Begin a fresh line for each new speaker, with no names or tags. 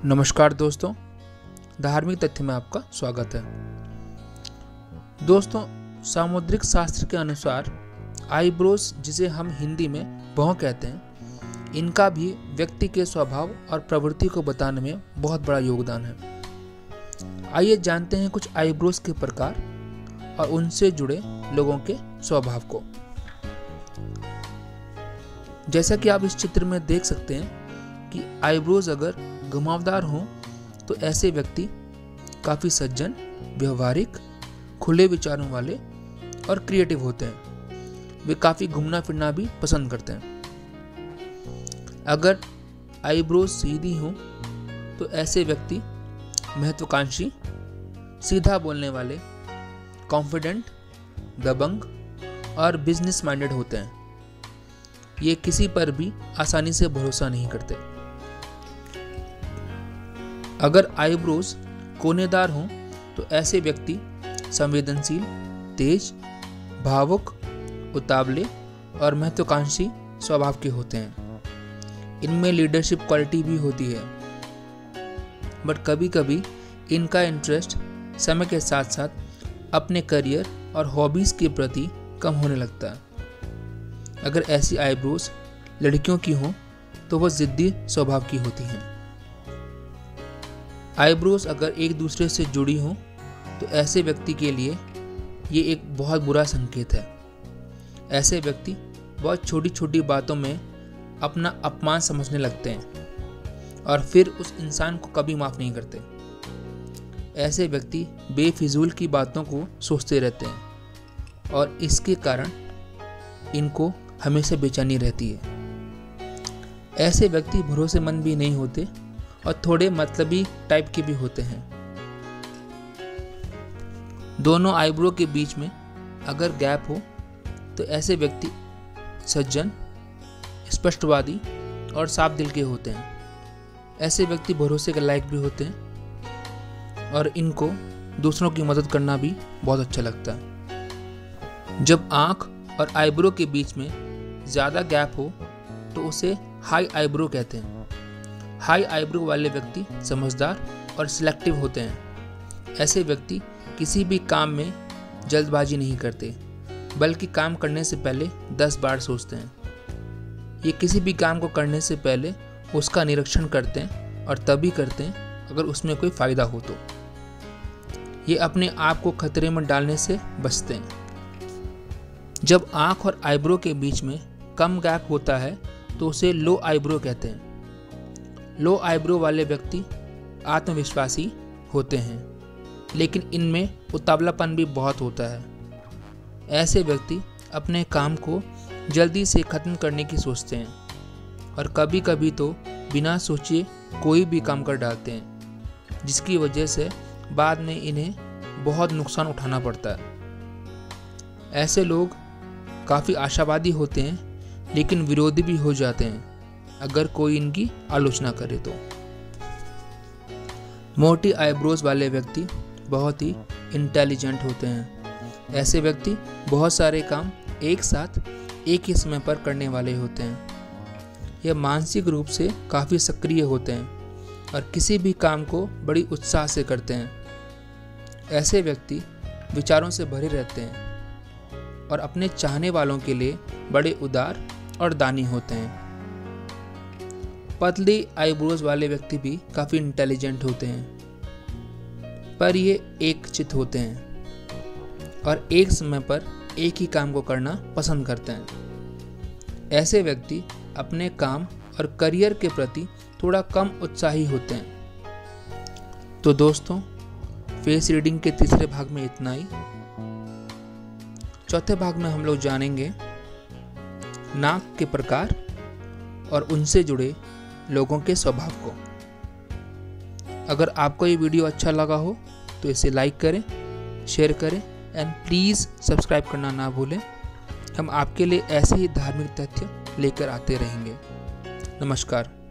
नमस्कार दोस्तों, धार्मिक तथ्य में आपका स्वागत है। दोस्तों, सामुद्रिक शास्त्र के अनुसार आईब्रोज, जिसे हम हिंदी में भौं कहते हैं, इनका भी व्यक्ति के स्वभाव और प्रवृत्ति को बताने में बहुत बड़ा योगदान है। आइए जानते हैं कुछ आईब्रोज के प्रकार और उनसे जुड़े लोगों के स्वभाव को। जैसा कि आप इस चित्र में देख सकते हैं कि आईब्रोज अगर घुमावदार हों तो ऐसे व्यक्ति काफ़ी सज्जन, व्यवहारिक, खुले विचारों वाले और क्रिएटिव होते हैं। वे काफ़ी घूमना फिरना भी पसंद करते हैं। अगर आईब्रोज सीधी हों तो ऐसे व्यक्ति महत्वाकांक्षी, सीधा बोलने वाले, कॉन्फिडेंट, दबंग और बिजनेस माइंडेड होते हैं। ये किसी पर भी आसानी से भरोसा नहीं करते। अगर आईब्रोज कोनेदार हों तो ऐसे व्यक्ति संवेदनशील, तेज, भावुक, उतावले और महत्वाकांक्षी स्वभाव के होते हैं। इनमें लीडरशिप क्वालिटी भी होती है, बट कभी कभी इनका इंटरेस्ट समय के साथ साथ अपने करियर और हॉबीज़ के प्रति कम होने लगता है। अगर ऐसी आईब्रोज लड़कियों की हों तो वह जिद्दी स्वभाव की होती हैं। आईब्रोज अगर एक दूसरे से जुड़ी हों तो ऐसे व्यक्ति के लिए ये एक बहुत बुरा संकेत है। ऐसे व्यक्ति बहुत छोटी छोटी बातों में अपना अपमान समझने लगते हैं और फिर उस इंसान को कभी माफ़ नहीं करते। ऐसे व्यक्ति बेफिजूल की बातों को सोचते रहते हैं और इसके कारण इनको हमेशा बेचैनी रहती है। ऐसे व्यक्ति भरोसेमंद भी नहीं होते और थोड़े मतलबी टाइप के भी होते हैं। दोनों आईब्रो के बीच में अगर गैप हो तो ऐसे व्यक्ति सज्जन, स्पष्टवादी और साफ दिल के होते हैं। ऐसे व्यक्ति भरोसे के लायक भी होते हैं और इनको दूसरों की मदद करना भी बहुत अच्छा लगता है। जब आँख और आईब्रो के बीच में ज़्यादा गैप हो तो उसे हाई आईब्रो कहते हैं। हाई आईब्रो वाले व्यक्ति समझदार और सिलेक्टिव होते हैं। ऐसे व्यक्ति किसी भी काम में जल्दबाजी नहीं करते, बल्कि काम करने से पहले 10 बार सोचते हैं। ये किसी भी काम को करने से पहले उसका निरीक्षण करते हैं और तभी करते हैं अगर उसमें कोई फ़ायदा हो तो। ये अपने आप को खतरे में डालने से बचते हैं। जब आँख और आईब्रो के बीच में कम गैप होता है तो उसे लो आईब्रो कहते हैं। लो आईब्रो वाले व्यक्ति आत्मविश्वासी होते हैं, लेकिन इनमें उतावलापन भी बहुत होता है। ऐसे व्यक्ति अपने काम को जल्दी से ख़त्म करने की सोचते हैं और कभी कभी तो बिना सोचे कोई भी काम कर डालते हैं, जिसकी वजह से बाद में इन्हें बहुत नुकसान उठाना पड़ता है। ऐसे लोग काफ़ी आशावादी होते हैं, लेकिन विरोधी भी हो जाते हैं अगर कोई इनकी आलोचना करे तो। मोटी आईब्रोज वाले व्यक्ति बहुत ही इंटेलिजेंट होते हैं। ऐसे व्यक्ति बहुत सारे काम एक साथ एक ही समय पर करने वाले होते हैं। यह मानसिक रूप से काफ़ी सक्रिय होते हैं और किसी भी काम को बड़ी उत्साह से करते हैं। ऐसे व्यक्ति विचारों से भरे रहते हैं और अपने चाहने वालों के लिए बड़े उदार और दानी होते हैं। पतली आईब्रोज वाले व्यक्ति भी काफ़ी इंटेलिजेंट होते हैं, पर ये एकचित्त होते हैं और एक समय पर एक ही काम को करना पसंद करते हैं। ऐसे व्यक्ति अपने काम और करियर के प्रति थोड़ा कम उत्साही होते हैं। तो दोस्तों, फेस रीडिंग के तीसरे भाग में इतना ही। चौथे भाग में हम लोग जानेंगे नाक के प्रकार और उनसे जुड़े लोगों के स्वभाव को। अगर आपको ये वीडियो अच्छा लगा हो तो इसे लाइक करें, शेयर करें एंड प्लीज़ सब्सक्राइब करना ना भूलें। हम आपके लिए ऐसे ही धार्मिक तथ्य लेकर आते रहेंगे। नमस्कार।